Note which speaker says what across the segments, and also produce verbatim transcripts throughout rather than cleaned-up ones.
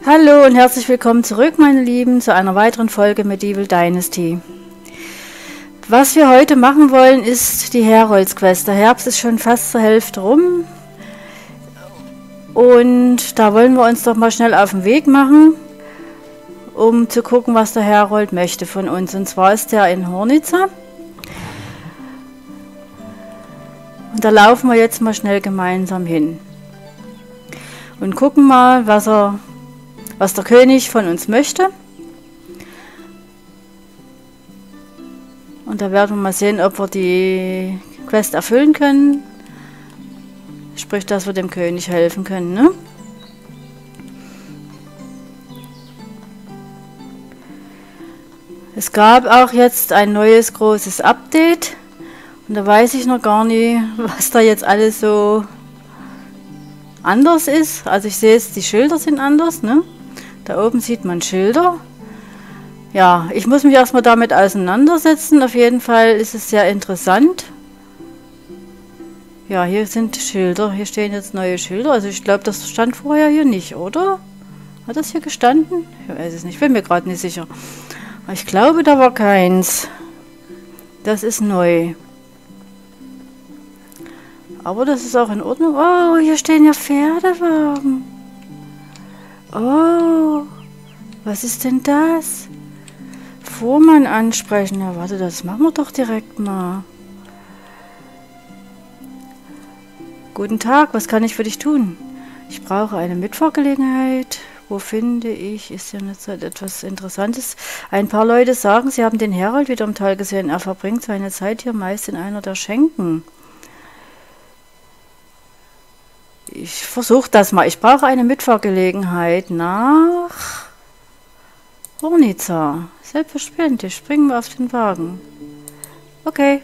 Speaker 1: Hallo und herzlich willkommen zurück, meine Lieben, zu einer weiteren Folge Medieval Dynasty. Was wir heute machen wollen, ist die Heroldsquest. Der Herbst ist schon fast zur Hälfte rum. Und da wollen wir uns doch mal schnell auf den Weg machen, um zu gucken, was der Herold möchte von uns. Und zwar ist der in Hornica. Und da laufen wir jetzt mal schnell gemeinsam hin. Und gucken mal, was er... was der König von uns möchte. Und da werden wir mal sehen, ob wir die Quest erfüllen können. Sprich, dass wir dem König helfen können, ne? Es gab auch jetzt ein neues großes Update. Und da weiß ich noch gar nicht, was da jetzt alles so anders ist. Also ich sehe jetzt, die Schilder sind anders, ne? Da oben sieht man Schilder. Ja, ich muss mich erstmal damit auseinandersetzen. Auf jeden Fall ist es sehr interessant. Ja, hier sind Schilder. Hier stehen jetzt neue Schilder. Also ich glaube, das stand vorher hier nicht, oder? Hat das hier gestanden? Ich weiß es nicht. Ich bin mir gerade nicht sicher. Aber ich glaube, da war keins. Das ist neu. Aber das ist auch in Ordnung. Oh, hier stehen ja Pferdewagen. Oh, was ist denn das? Fuhrmann ansprechen. Ja, warte, das machen wir doch direkt mal. Guten Tag, was kann ich für dich tun? Ich brauche eine Mitfahrgelegenheit. Wo finde ich? Ist ja nicht so etwas Interessantes. Ein paar Leute sagen, sie haben den Herold wieder im Tal gesehen. Er verbringt seine Zeit hier meist in einer der Schenken. Ich versuche das mal. Ich brauche eine Mitfahrgelegenheit nach Hornica. Selbstverständlich. Springen wir auf den Wagen. Okay.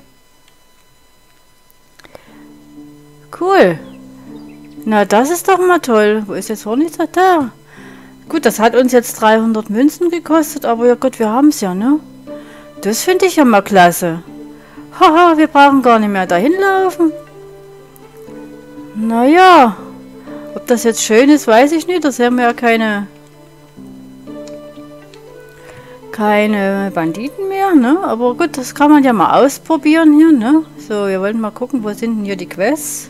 Speaker 1: Cool. Na, das ist doch mal toll. Wo ist jetzt Hornica? Da. Gut, das hat uns jetzt dreihundert Münzen gekostet, aber ja Gott, wir haben es ja, ne? Das finde ich ja mal klasse. Haha, wir brauchen gar nicht mehr dahin laufen. Naja, ob das jetzt schön ist, weiß ich nicht. Da sehen wir ja keine keine Banditen mehr, ne? Aber gut, das kann man ja mal ausprobieren hier, ne? So, wir wollen mal gucken, wo sind denn hier die Quests?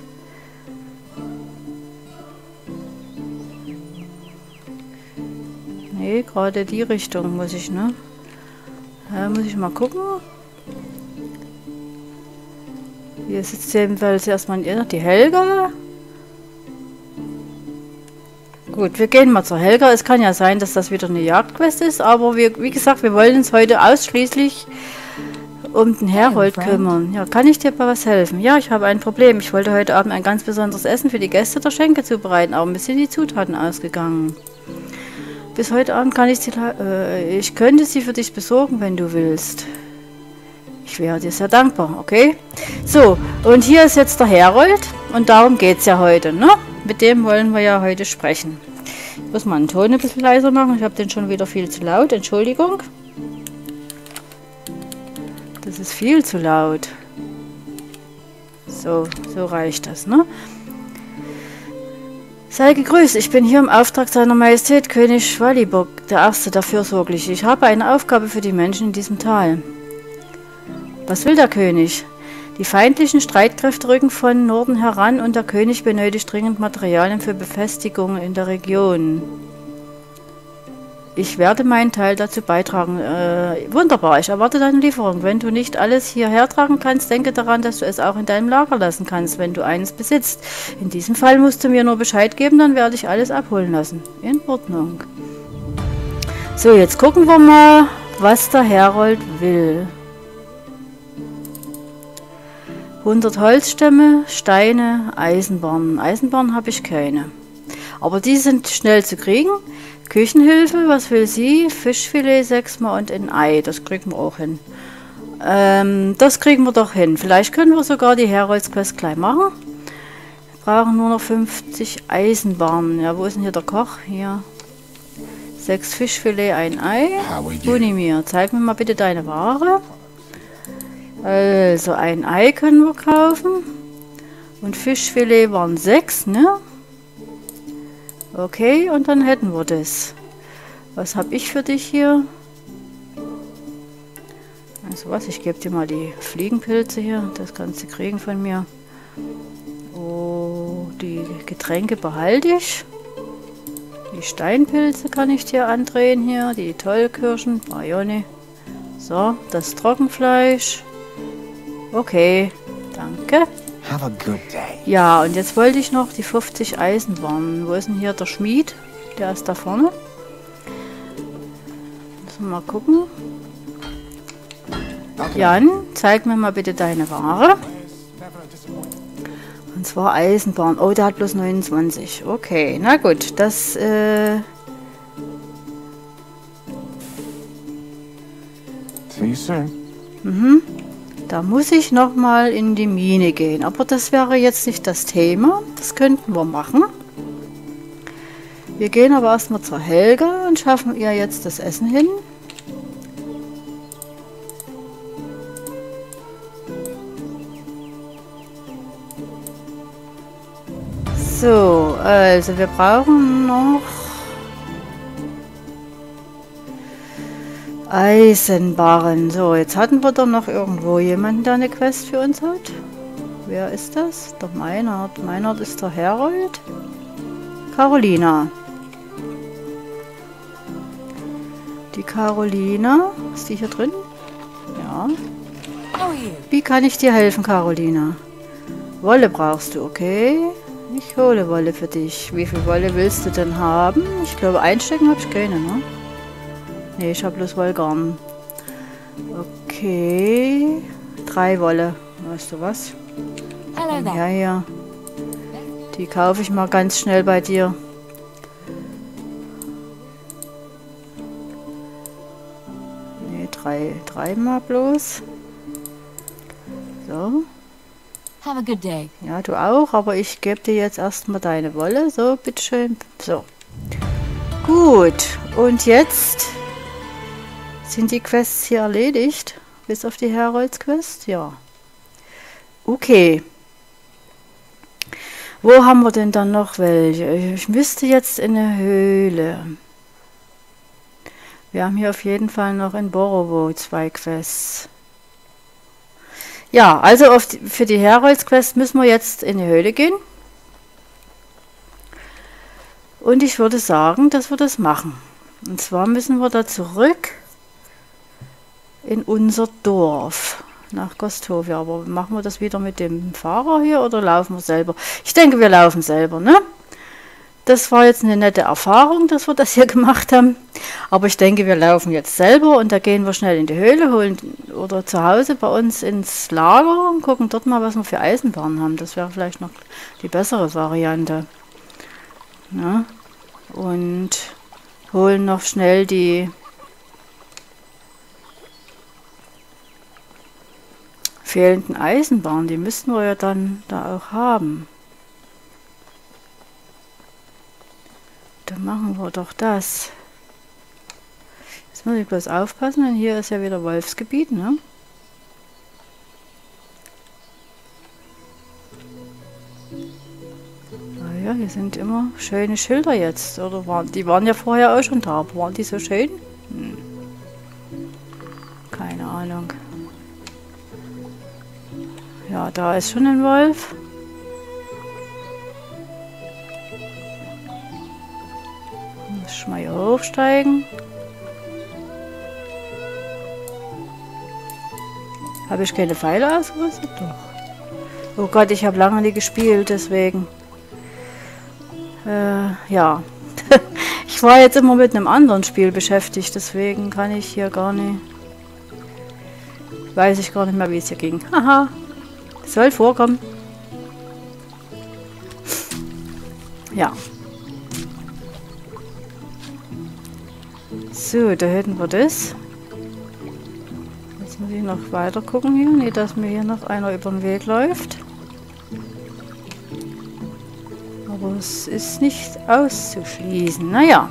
Speaker 1: Nee, gerade die Richtung muss ich, ne? Da muss ich mal gucken. Hier sitzt jedenfalls erstmal die Helga. Gut, wir gehen mal zur Helga. Es kann ja sein, dass das wieder eine Jagdquest ist, aber wir, wie gesagt, wir wollen uns heute ausschließlich um den Herold kümmern. Ja, kann ich dir bei was helfen? Ja, ich habe ein Problem. Ich wollte heute Abend ein ganz besonderes Essen für die Gäste der Schenke zubereiten, aber mir sind die Zutaten ausgegangen. Bis heute Abend kann ich sie... Äh, ich könnte sie für dich besorgen, wenn du willst. Ich wäre dir sehr dankbar, okay? So, und hier ist jetzt der Herold und darum geht es ja heute, ne? Mit dem wollen wir ja heute sprechen. Ich muss mal einen Ton ein bisschen leiser machen. Ich habe den schon wieder viel zu laut. Entschuldigung. Das ist viel zu laut. So, so reicht das, ne? Sei gegrüßt, ich bin hier im Auftrag seiner Majestät König Schwalibok, der Erste, der Fürsorgliche. Ich habe eine Aufgabe für die Menschen in diesem Tal. Was will der König? Die feindlichen Streitkräfte rücken von Norden heran und der König benötigt dringend Materialien für Befestigungen in der Region. Ich werde meinen Teil dazu beitragen. Äh, wunderbar, ich erwarte deine Lieferung. Wenn du nicht alles hierher tragen kannst, denke daran, dass du es auch in deinem Lager lassen kannst, wenn du eines besitzt. In diesem Fall musst du mir nur Bescheid geben, dann werde ich alles abholen lassen. In Ordnung. So, jetzt gucken wir mal, was der Herold will. hundert Holzstämme, Steine, Eisenbahnen. Eisenbahnen habe ich keine. Aber die sind schnell zu kriegen. Küchenhilfe, was will sie? Fischfilet sechsmal und ein Ei. Das kriegen wir auch hin. Ähm, das kriegen wir doch hin. Vielleicht können wir sogar die Heroldsquest gleich machen. Wir brauchen nur noch fünfzig Eisenbahnen. Ja, wo ist denn hier der Koch? Hier. Sechs Fischfilet, ein Ei. Bunimir, zeig mir mal bitte deine Ware. Also ein Ei können wir kaufen. Und Fischfilet waren sechs, ne? Okay, und dann hätten wir das. Was habe ich für dich hier? Also was, ich gebe dir mal die Fliegenpilze hier. Das kannst du kriegen von mir. Oh, die Getränke behalte ich. Die Steinpilze kann ich dir andrehen hier. Die Tollkirschen, Bajone. So, das Trockenfleisch. Okay, danke.
Speaker 2: Have a good day.
Speaker 1: Ja, und jetzt wollte ich noch die fünfzig Eisenbahnen. Wo ist denn hier der Schmied? Der ist da vorne. Müssen wir mal gucken. Jan, zeig mir mal bitte deine Ware. Und zwar Eisenbahn. Oh, der hat bloß neunundzwanzig. Okay, na gut. Das, äh...
Speaker 2: See you soon.
Speaker 1: Mhm. Da muss ich nochmal in die Mine gehen. Aber das wäre jetzt nicht das Thema. Das könnten wir machen. Wir gehen aber erstmal zur Helga und schaffen ihr jetzt das Essen hin. So, also wir brauchen noch Eisenbarren. So, jetzt hatten wir doch noch irgendwo jemanden, der eine Quest für uns hat. Wer ist das? Der Meinert. Meinert ist der Herold. Carolina. Die Carolina. Ist die hier drin? Ja. Wie kann ich dir helfen, Carolina? Wolle brauchst du, okay. Ich hole Wolle für dich. Wie viel Wolle willst du denn haben? Ich glaube, einstecken habe ich keine, ne? Ne, ich habe bloß Wollgarn. Okay. Drei Wolle. Weißt du was? Ja, ja. Die kaufe ich mal ganz schnell bei dir. Ne, drei, dreimal bloß. So.
Speaker 3: Have a good day.
Speaker 1: Ja, du auch, aber ich gebe dir jetzt erstmal deine Wolle. So, bitteschön. So. Gut. Und jetzt sind die Quests hier erledigt. Bis auf die Heroldsquest? Ja. Okay. Wo haben wir denn dann noch welche? Ich müsste jetzt in eine Höhle. Wir haben hier auf jeden Fall noch in Borovo zwei Quests. Ja, also auf die, für die Heroldsquest müssen wir jetzt in die Höhle gehen. Und ich würde sagen, dass wir das machen. Und zwar müssen wir da zurück in unser Dorf. Nach Gostovia. Aber machen wir das wieder mit dem Fahrer hier oder laufen wir selber? Ich denke, wir laufen selber, ne? Das war jetzt eine nette Erfahrung, dass wir das hier gemacht haben. Aber ich denke, wir laufen jetzt selber und da gehen wir schnell in die Höhle, holen oder zu Hause bei uns ins Lager und gucken dort mal, was wir für Eisenbahnen haben. Das wäre vielleicht noch die bessere Variante. Ja. Und holen noch schnell die fehlenden Eisenbahnen. Die müssten wir ja dann da auch haben. Dann machen wir doch das. Jetzt muss ich bloß aufpassen, denn hier ist ja wieder Wolfsgebiet, ne? Ah ja, hier sind immer schöne Schilder jetzt. Oder waren die waren ja vorher auch schon da, aber waren die so schön? Hm. Keine Ahnung. Ja, da ist schon ein Wolf. Muss ich mal hier hochsteigen. Habe ich keine Pfeile ausgerüstet? Doch. Oh Gott, ich habe lange nicht gespielt, deswegen. Äh, ja. Ich war jetzt immer mit einem anderen Spiel beschäftigt, deswegen kann ich hier gar nicht... Weiß ich gar nicht mehr, wie es hier ging. Haha. Soll vorkommen. Ja. So, da hätten wir das. Jetzt muss ich noch weiter gucken hier. Nicht, dass mir hier noch einer über den Weg läuft. Aber es ist nicht auszuschließen. Naja.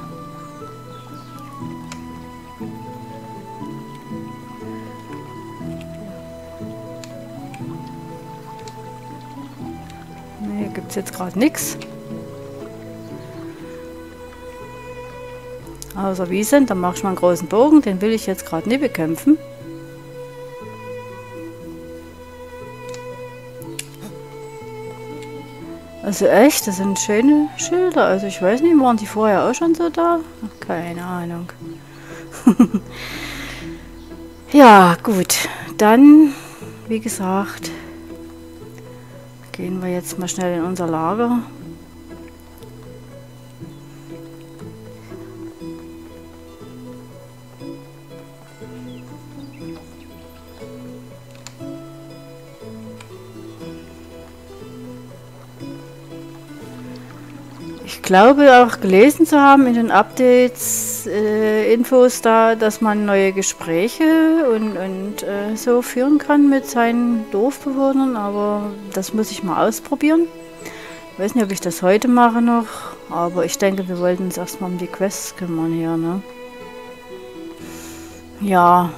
Speaker 1: Nee, hier gibt es jetzt gerade nichts. Außer Wiesen, dann mache ich mal einen großen Bogen. Den will ich jetzt gerade nicht bekämpfen. Also echt, das sind schöne Schilder. Also ich weiß nicht, waren die vorher auch schon so da? Ach, keine Ahnung. Ja, gut. Dann, wie gesagt, gehen wir jetzt mal schnell in unser Lager. Ich glaube auch gelesen zu haben in den Updates, äh, Infos da, dass man neue Gespräche und, und äh, so führen kann mit seinen Dorfbewohnern, aber das muss ich mal ausprobieren. Ich weiß nicht, ob ich das heute mache noch, aber ich denke, wir wollten uns erstmal um die Quests kümmern hier, ne? Ja.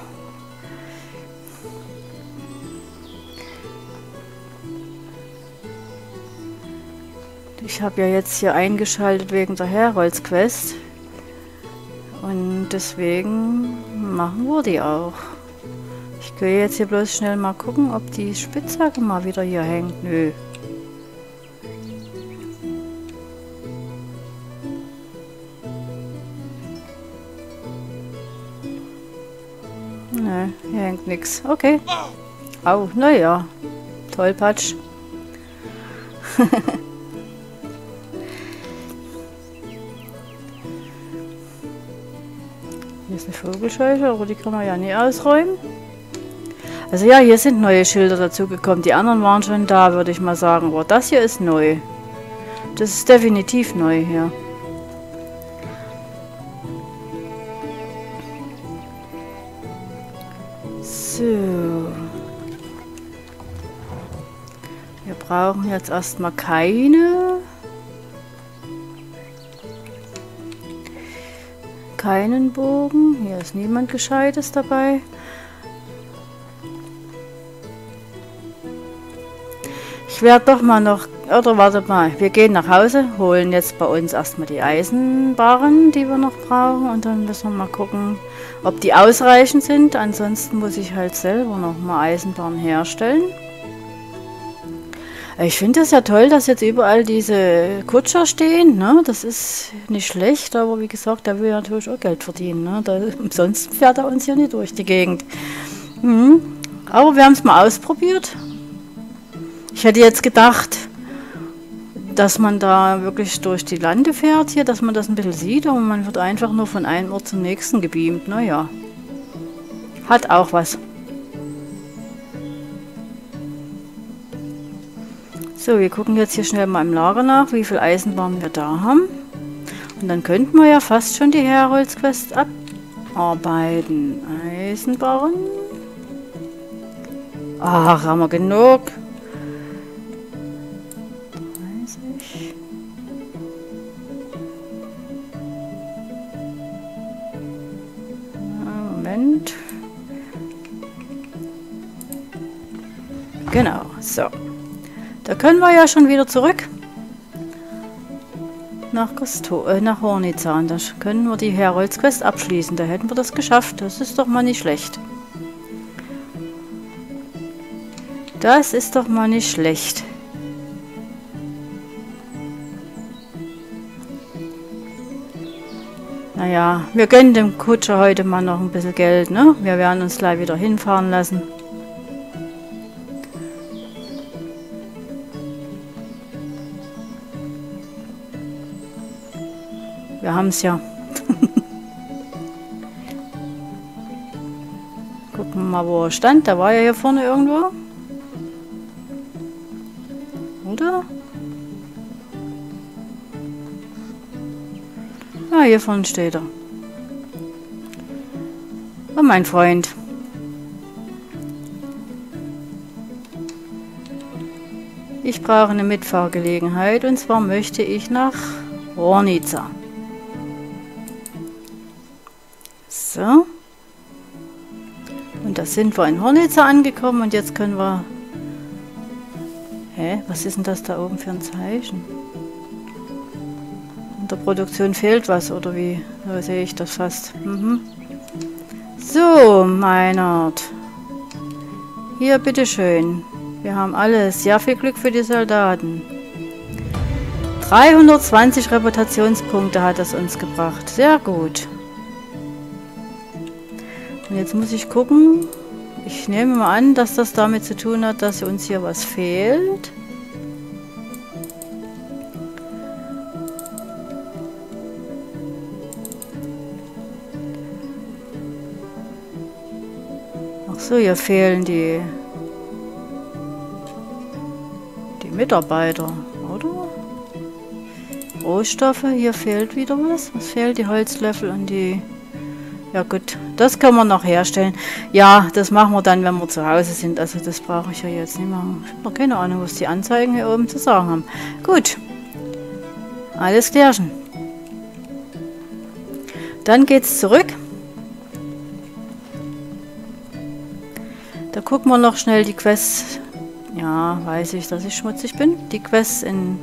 Speaker 1: Ich habe ja jetzt hier eingeschaltet wegen der Heroldsquest und deswegen machen wir die auch. Ich gehe jetzt hier bloß schnell mal gucken, ob die Spitzhacke mal wieder hier hängt. Nö. Nö, hier hängt nichts. Okay. Au, naja. Tollpatsch. Hier ist eine Vogelscheuche, aber die kann man ja nie ausräumen. Also ja, hier sind neue Schilder dazugekommen. Die anderen waren schon da, würde ich mal sagen. Aber das hier ist neu. Das ist definitiv neu hier. So. Wir brauchen jetzt erstmal keine... keinen Bogen. Hier ist niemand Gescheites dabei. Ich werde doch mal noch... Oder wartet mal. Wir gehen nach Hause, holen jetzt bei uns erstmal die Eisenbarren, die wir noch brauchen. Und dann müssen wir mal gucken, ob die ausreichend sind. Ansonsten muss ich halt selber noch mal Eisenbarren herstellen. Ich finde es ja toll, dass jetzt überall diese Kutscher stehen, ne? Das ist nicht schlecht, aber wie gesagt, der will ja natürlich auch Geld verdienen, ne? Da, sonst fährt er uns ja nicht durch die Gegend. Mhm. Aber wir haben es mal ausprobiert. Ich hätte jetzt gedacht, dass man da wirklich durch die Lande fährt hier, dass man das ein bisschen sieht, aber man wird einfach nur von einem Ort zum nächsten gebeamt. Naja, hat auch was. So, wir gucken jetzt hier schnell mal im Lager nach, wie viel Eisenbahn wir da haben. Und dann könnten wir ja fast schon die Heroldsquest abarbeiten. Eisenbahn. Ach, haben wir genug. dreißig. Moment. Genau, so. Da können wir ja schon wieder zurück nach, Gusto, äh, nach Hornica. Und da können wir die Heroldsquest abschließen. Da hätten wir das geschafft. Das ist doch mal nicht schlecht. Das ist doch mal nicht schlecht. Naja, wir gönnen dem Kutscher heute mal noch ein bisschen Geld, ne? Wir werden uns gleich wieder hinfahren lassen. Wir haben es ja. Gucken wir mal, wo er stand. Der war ja hier vorne irgendwo. Oder? Ah, hier vorne steht er. Oh, mein Freund. Ich brauche eine Mitfahrgelegenheit und zwar möchte ich nach Hornica. So. Und da sind wir in Hornica angekommen und jetzt können wir... Hä? Was ist denn das da oben für ein Zeichen? Der Produktion fehlt was, oder wie? So sehe ich das fast. Mhm. So, Meinert. Hier, bitteschön. Wir haben alles. Ja, viel Glück für die Soldaten. dreihundertzwanzig Reputationspunkte hat es uns gebracht. Sehr gut. Und jetzt muss ich gucken. Ich nehme mal an, dass das damit zu tun hat, dass uns hier was fehlt. Ach so, hier fehlen die, die Mitarbeiter, oder? Rohstoffe, hier fehlt wieder was. Was fehlt? Die Holzlöffel und die... Ja gut, das können wir noch herstellen. Ja, das machen wir dann, wenn wir zu Hause sind. Also das brauche ich ja jetzt nicht machen. Ich habe noch keine Ahnung, was die Anzeigen hier oben zu sagen haben. Gut. Alles klärchen. Dann geht's zurück. Da gucken wir noch schnell die Quests. Ja, weiß ich, dass ich schmutzig bin. Die Quests in...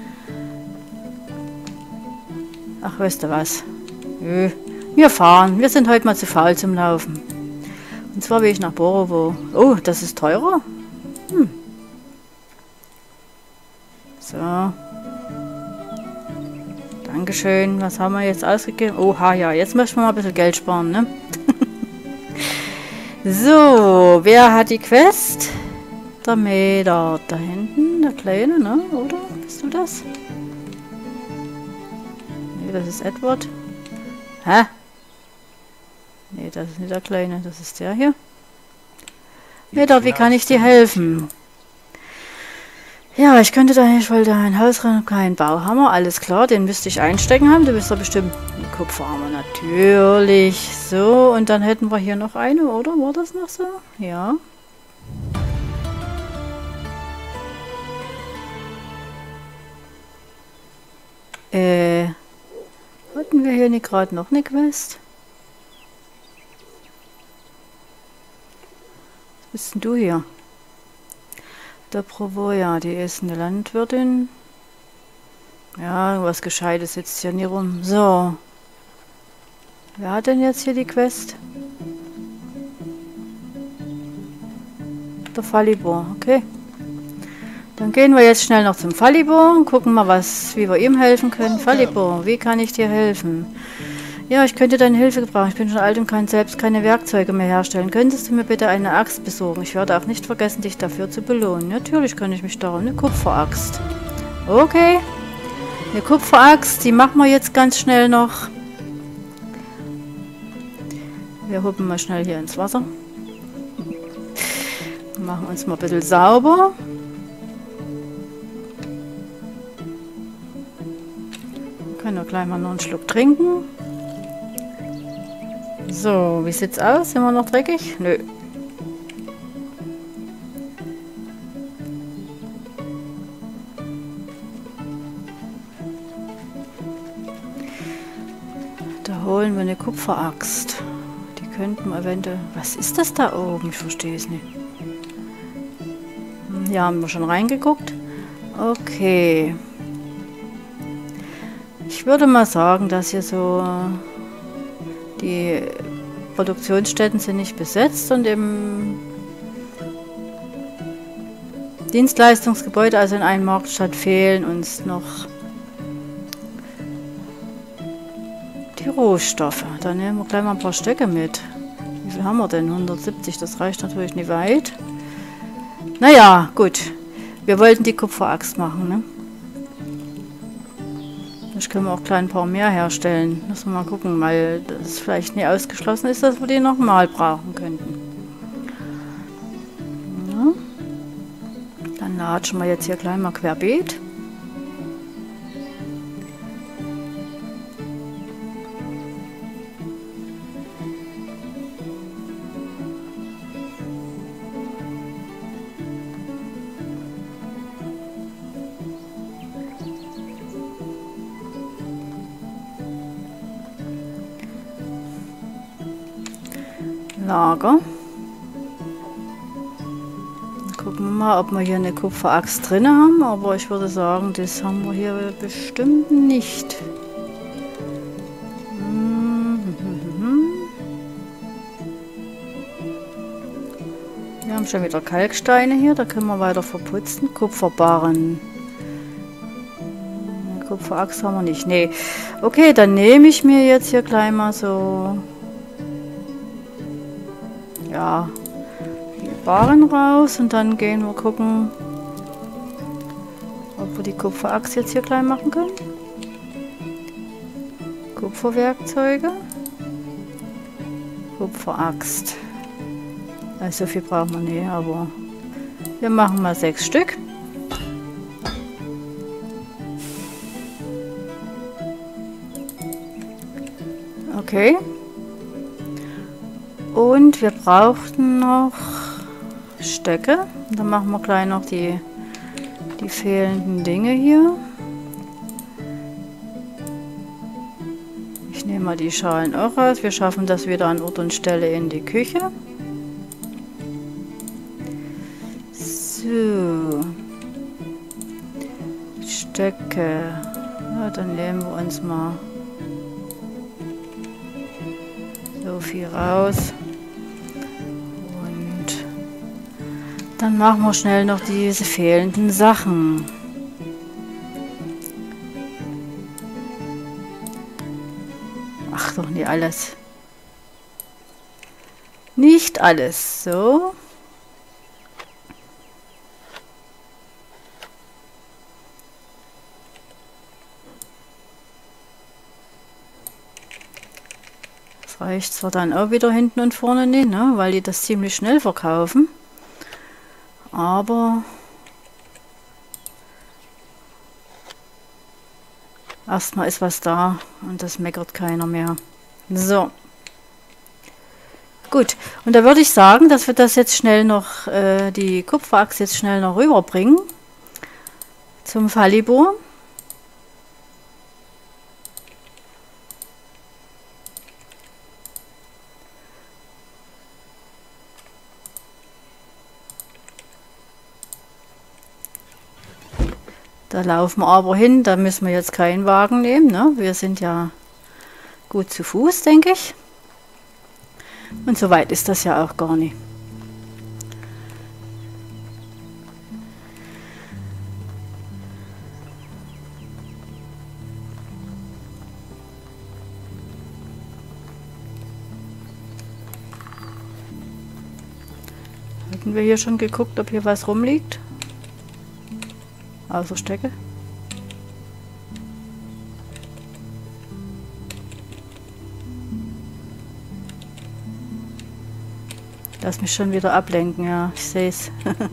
Speaker 1: Ach, weißt du was? Nö. Wir fahren. Wir sind heute mal zu faul zum Laufen. Und zwar will ich nach Borovo. Oh, das ist teurer? Hm. So. Dankeschön. Was haben wir jetzt ausgegeben? Oha, ja. Jetzt möchten wir mal ein bisschen Geld sparen, ne? So, wer hat die Quest? Der Meter. Da hinten, der Kleine, ne? Oder? Bist du das? Nee, das ist Edward. Hä? Nee, das ist nicht der Kleine, das ist der hier. Meter, wie kann ich dir helfen? Ja, ich könnte da, ich wollte ein Haus rein, keinen Bauhammer, alles klar, den müsste ich einstecken haben. Du bist doch bestimmt ein Kupferhammer, natürlich. So, und dann hätten wir hier noch eine, oder? War das noch so? Ja. Äh, hatten wir hier nicht gerade noch eine Quest? Was bist denn du hier? Der Provoja, die ist eine Landwirtin. Ja, was Gescheites sitzt hier nie rum. So. Wer hat denn jetzt hier die Quest? Der Falibor, okay. Dann gehen wir jetzt schnell noch zum Falibor und gucken mal, was, wie wir ihm helfen können. Falibor, wie kann ich dir helfen? Ja, ich könnte deine Hilfe gebrauchen. Ich bin schon alt und kann selbst keine Werkzeuge mehr herstellen. Könntest du mir bitte eine Axt besorgen? Ich werde auch nicht vergessen, dich dafür zu belohnen. Natürlich kann ich mich darum. Eine Kupferaxt. Okay. Eine Kupferaxt, die machen wir jetzt ganz schnell noch. Wir huppen mal schnell hier ins Wasser. Machen uns mal ein bisschen sauber. Wir können doch gleich mal noch einen Schluck trinken. So, wie sieht's aus? Sind wir noch dreckig? Nö. Da holen wir eine Kupferaxt. Die könnten wir eventuell... Was ist das da oben? Ich verstehe es nicht. Hier haben wir schon reingeguckt. Okay. Ich würde mal sagen, dass hier so... Die Produktionsstätten sind nicht besetzt und im Dienstleistungsgebäude, also in einem Marktstadt, fehlen uns noch die Rohstoffe. Da nehmen wir gleich mal ein paar Stöcke mit. Wie viel haben wir denn? hundertsiebzig, das reicht natürlich nicht weit. Naja, gut. Wir wollten die Kupferaxt machen, ne? Vielleicht können wir auch gleich ein paar mehr herstellen. Müssen wir mal gucken, weil das vielleicht nicht ausgeschlossen ist, dass wir die nochmal brauchen könnten. Ja. Dann latschen wir jetzt hier gleich mal querbeet. Lager. Gucken wir mal, ob wir hier eine Kupferaxt drin haben, aber ich würde sagen, das haben wir hier bestimmt nicht. haben schon wieder Kalksteine hier, da können wir weiter verputzen. Kupferbarren. Kupferachs haben wir nicht. Nee. Okay, dann nehme ich mir jetzt hier gleich mal so... Ja, die Barren raus und dann gehen wir gucken, ob wir die Kupferachs jetzt hier gleich machen können. Kupferwerkzeuge. Kupferaxt. Also so viel brauchen wir nicht, aber wir machen mal sechs Stück. Okay. Und wir brauchten noch Stöcke. Dann machen wir gleich noch die, die fehlenden Dinge hier. Ich nehme mal die Schalen auch raus. Wir schaffen das wieder an Ort und Stelle in die Küche. So. Stöcke. Ja, dann nehmen wir uns mal so viel raus. Und dann machen wir schnell noch diese fehlenden Sachen. Ach, doch nicht alles. Nicht alles. So. Das reicht zwar dann auch wieder hinten und vorne nicht, ne? Weil die das ziemlich schnell verkaufen. Aber erstmal ist was da und das meckert keiner mehr. So. Gut. Und da würde ich sagen, dass wir das jetzt schnell noch, äh, die Kupferachs jetzt schnell noch rüberbringen. Zum Phallibor. Da laufen wir aber hin, da müssen wir jetzt keinen Wagen nehmen, ne? Wir sind ja gut zu Fuß, denke ich. Und so weit ist das ja auch gar nicht. Hatten wir hier schon geguckt, ob hier was rumliegt? Außer Stöcke. Lass mich schon wieder ablenken, ja, ich sehe es.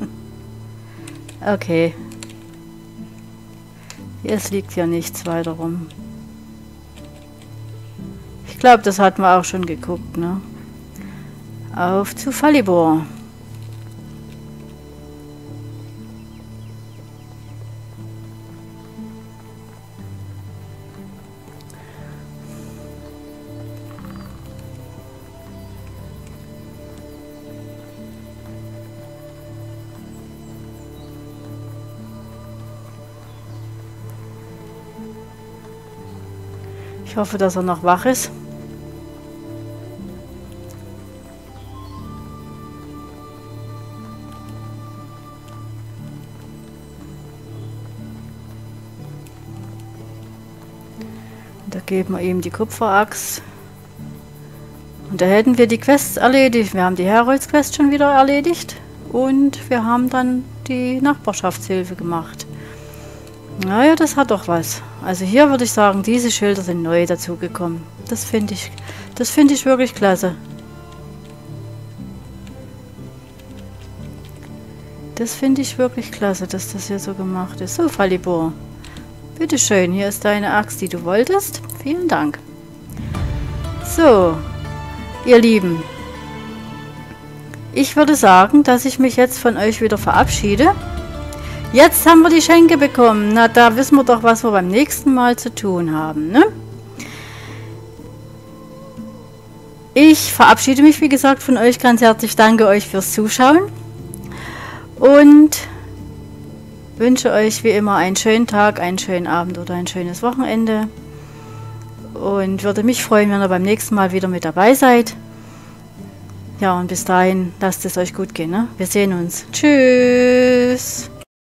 Speaker 1: Okay. Jetzt liegt ja nichts weiter rum. Ich glaube, das hatten wir auch schon geguckt, ne? Auf zu Phallibor. Ich hoffe, dass er noch wach ist. Da geben wir ihm die Kupferachs. Und da hätten wir die Quests erledigt. Wir haben die Heroldsquest schon wieder erledigt. Und wir haben dann die Nachbarschaftshilfe gemacht. Naja, das hat doch was. Also hier würde ich sagen, diese Schilder sind neu dazugekommen. Das finde ich, das finde ich wirklich klasse. Das finde ich wirklich klasse, dass das hier so gemacht ist. So, Phallibor. Bitteschön, hier ist deine Axt, die du wolltest. Vielen Dank. So, ihr Lieben. Ich würde sagen, dass ich mich jetzt von euch wieder verabschiede. Jetzt haben wir die Schenke bekommen. Na, da wissen wir doch, was wir beim nächsten Mal zu tun haben, ne? Ich verabschiede mich, wie gesagt, von euch ganz herzlich. Danke euch fürs Zuschauen. Und wünsche euch wie immer einen schönen Tag, einen schönen Abend oder ein schönes Wochenende. Und würde mich freuen, wenn ihr beim nächsten Mal wieder mit dabei seid. Ja, und bis dahin lasst es euch gut gehen. Ne? Wir sehen uns. Tschüss.